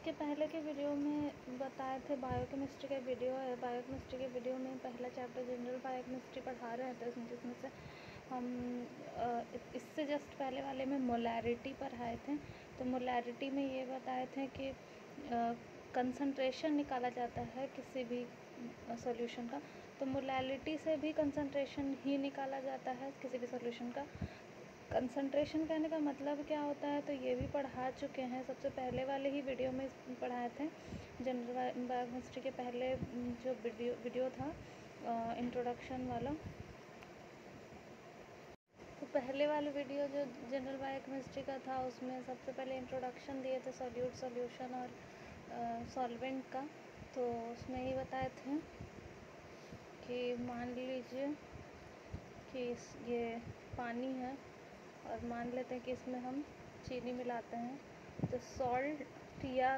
इसके पहले के वीडियो में बताए थे, बायोकेमिस्ट्री का वीडियो है। बायोकेमिस्ट्री के वीडियो में पहला चैप्टर जनरल बायोकेमिस्ट्री पढ़ा रहे थे, जिसमें से हम इससे जस्ट पहले वाले में मोलैरिटी पढ़ाए थे। तो मोलैरिटी में ये बताए थे कि कंसंट्रेशन निकाला जाता है किसी भी सॉल्यूशन का, तो मोलैरिटी से भी कंसंट्रेशन ही निकाला जाता है किसी भी सॉल्यूशन का। कंसंट्रेशन कहने का मतलब क्या होता है, तो ये भी पढ़ा चुके हैं, सबसे पहले वाले ही वीडियो में पढ़ाए थे। जनरल बायोकेमिस्ट्री के पहले जो वीडियो था इंट्रोडक्शन वाला, तो पहले वाले वीडियो जो जनरल बायोकेमिस्ट्री का था उसमें सबसे पहले इंट्रोडक्शन दिए थे सॉल्यूशन और सॉल्वेंट का। तो उसमें ये बताए थे कि मान लीजिए कि ये पानी है और मान लेते हैं कि इसमें हम चीनी मिलाते हैं, तो सॉल्ट या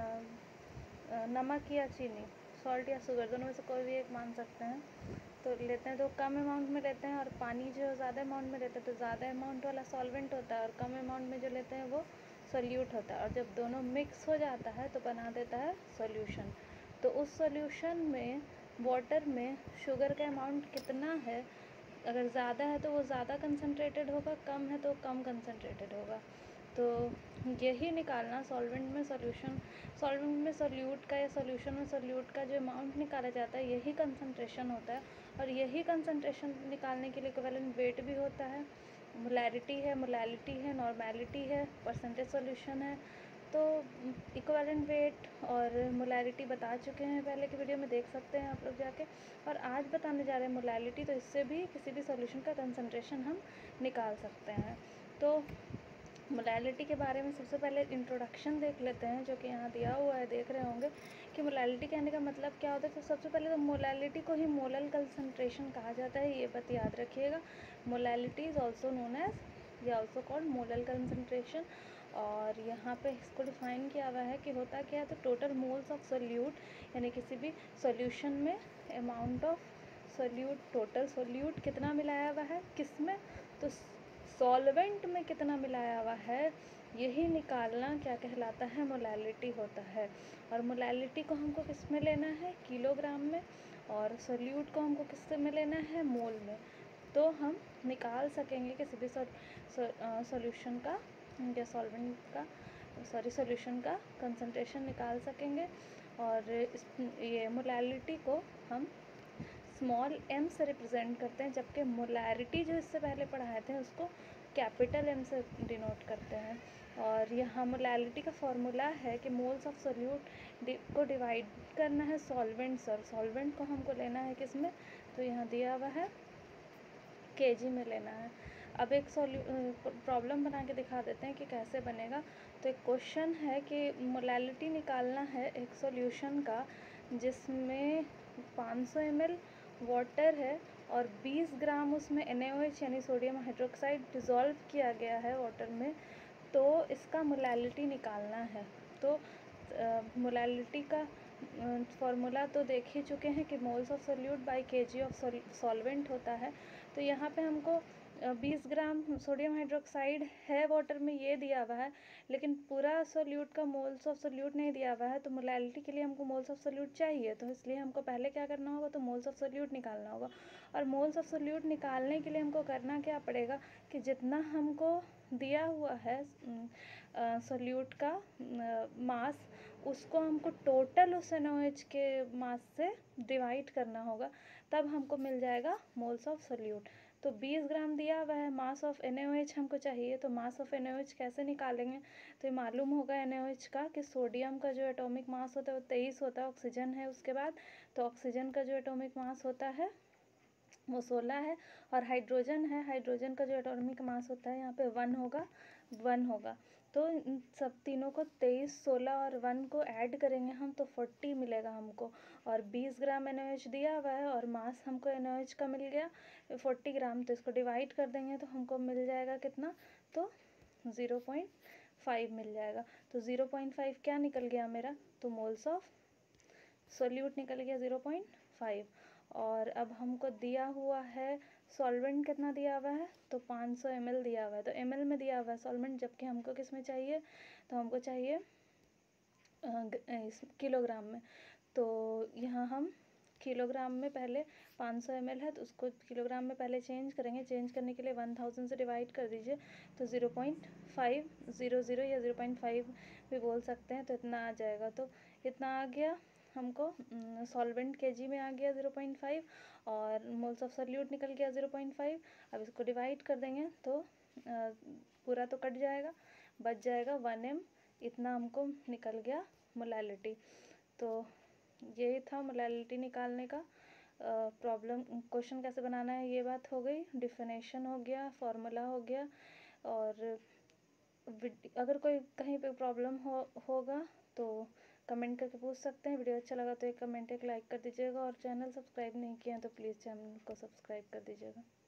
नमक या चीनी, सॉल्ट या शुगर, दोनों में से कोई भी एक मान सकते हैं। तो लेते हैं तो कम अमाउंट में लेते हैं, और पानी जो ज़्यादा अमाउंट में लेते हैं तो ज़्यादा अमाउंट वाला सॉल्वेंट होता है, और कम अमाउंट में जो लेते हैं वो सोल्यूट होता है। और जब दोनों मिक्स हो जाता है तो बना देता है सॉल्यूशन। तो उस सॉल्यूशन में वाटर में शुगर का अमाउंट कितना है, अगर ज़्यादा है तो वो ज़्यादा कंसनट्रेटेड होगा, कम है तो कम कंसनट्रेटेड होगा। तो यही निकालना सॉल्वेंट में सोल्यूट का या सॉल्यूशन में सोल्यूट का जो अमाउंट निकाला जाता है, यही कंसंट्रेशन होता है। और यही कंसंट्रेशन निकालने के लिए इक्विवेलेंट वेट भी होता है। मोलैरिटी है, नॉर्मेलिटी है, परसेंटेज सॉल्यूशन है। तो इक्विवेलेंट वेट और मोलैरिटी बता चुके हैं पहले की वीडियो में, देख सकते हैं आप लोग जाके। और आज बताने जा रहे हैं मोलैरिटी, तो इससे भी किसी भी सॉल्यूशन का कंसंट्रेशन हम निकाल सकते हैं। तो मोलैलिटी के बारे में सबसे पहले इंट्रोडक्शन देख लेते हैं, जो कि यहाँ दिया हुआ है, देख रहे होंगे कि मोलैलिटी कहने का मतलब क्या होता है। तो सबसे पहले तो मोलैलिटी को ही मोलल कंसंट्रेशन कहा जाता है, ये बात याद रखिएगा। Molality is also known as या ऑल्सो कॉल्ड मोलल कंसंट्रेशन। और यहाँ पे इसको डिफाइन किया हुआ है कि होता क्या है, तो टोटल मोल्स ऑफ सोल्यूट, यानी किसी भी सॉल्यूशन में amount of solute, total solute कितना मिलाया हुआ है, किस में, तो सॉल्वेंट में कितना मिलाया हुआ है, यही निकालना क्या कहलाता है, मोलैलिटी होता है। और मोलैलिटी को हमको किस में लेना है, किलोग्राम में, और सोल्यूट को हमको किस में लेना है, मोल में। तो हम निकाल सकेंगे किसी भी सॉल्यूशन का या सॉल्वेंट का, सॉल्यूशन का कंसंट्रेशन निकाल सकेंगे। और ये मोलैलिटी को हम स्मॉल m से रिप्रेजेंट करते हैं, जबकि मोलैरिटी जो इससे पहले पढ़ाए थे उसको कैपिटल M से डिनोट करते हैं। और यहाँ मोलैलिटी का फॉर्मूला है कि मोल्स ऑफ सोल्यूट को डिवाइड करना है सॉल्वेंट से, और सॉल्वेंट को हमको लेना है किस में, तो यहाँ दिया हुआ है kg में लेना है। अब एक प्रॉब्लम बना के दिखा देते हैं कि कैसे बनेगा। तो एक क्वेश्चन है कि मोलैलिटी निकालना है एक सॉल्यूशन का जिसमें 500 ml वाटर है और 20 ग्राम उसमें NaOH यानी सोडियम हाइड्रोक्साइड डिज़ोल्व किया गया है वाटर में। तो इसका मोलैलिटी निकालना है। तो मोलैलिटी का फॉर्मूला तो देख ही चुके हैं कि moles of solute by kg of solvent होता है। तो यहाँ पे हमको 20 ग्राम सोडियम हाइड्रोक्साइड है वाटर में, ये दिया हुआ है, लेकिन पूरा सोल्यूट का मोल्स ऑफ सोल्यूट नहीं दिया हुआ है। तो मोलैलिटी के लिए हमको मोल्स ऑफ सोल्यूट चाहिए, तो इसलिए हमको पहले क्या करना होगा, तो मोल्स ऑफ सोल्यूट निकालना होगा। और मोल्स ऑफ सोल्यूट निकालने के लिए हमको करना क्या पड़ेगा कि जितना हमको दिया हुआ है सोल्यूट का मास, उसको हमको टोटल उस NaOH के मास से डिवाइड करना होगा, तब हमको मिल जाएगा मोल्स ऑफ सोल्यूट। तो 20 ग्राम दिया हुआ है, मास ऑफ NaOH हमको चाहिए। तो मास ऑफ NaOH कैसे निकालेंगे, तो ये मालूम होगा NaOH का कि सोडियम का जो एटॉमिक मास होता है वो 23 होता है, ऑक्सीजन है उसके बाद। तो ऑक्सीजन का जो एटॉमिक मास होता है वो 16 है, और हाइड्रोजन है, हाइड्रोजन का जो एटॉमिक मास होता है यहाँ पे 1 होगा। तो सब तीनों को 23, 16 और 1 को ऐड करेंगे हम, तो 40 मिलेगा हमको। और 20 ग्राम NaOH दिया हुआ है और मास हमको NaOH का मिल गया 40 ग्राम। तो इसको डिवाइड कर देंगे तो हमको मिल जाएगा कितना, तो 0.5 मिल जाएगा। तो 0.5 क्या निकल गया मेरा, तो मोल्स ऑफ सोल्यूट निकल गया 0.5। और अब हमको दिया हुआ है सॉल्वेंट कितना दिया हुआ है, तो 500 ml दिया हुआ है। तो ml में दिया हुआ है सॉल्वेंट, जबकि हमको किस में चाहिए, तो हमको चाहिए इस किलोग्राम में। तो यहाँ हम किलोग्राम में पहले 500 ml है तो उसको किलोग्राम में पहले चेंज करेंगे। चेंज करने के लिए 1000 से डिवाइड कर दीजिए तो 0.500 या 0.5 भी बोल सकते हैं, तो इतना आ जाएगा। तो इतना आ गया हमको, सॉल्वेंट केजी में आ गया 0.5 और मोल्स ऑफ सोल्यूट निकल गया 0.5। अब इसको डिवाइड कर देंगे तो पूरा तो कट जाएगा, बच जाएगा 1 m। इतना हमको निकल गया मोलैलिटी। तो यही था मोलैलिटी निकालने का प्रॉब्लम। क्वेश्चन कैसे बनाना है ये बात हो गई, डिफिनेशन हो गया, फॉर्मूला हो गया। और अगर कोई कहीं पे प्रॉब्लम होगा तो कमेंट करके पूछ सकते हैं। वीडियो अच्छा लगा तो एक कमेंट एक लाइक कर दीजिएगा और चैनल सब्सक्राइब नहीं किया तो प्लीज़ चैनल को सब्सक्राइब कर दीजिएगा।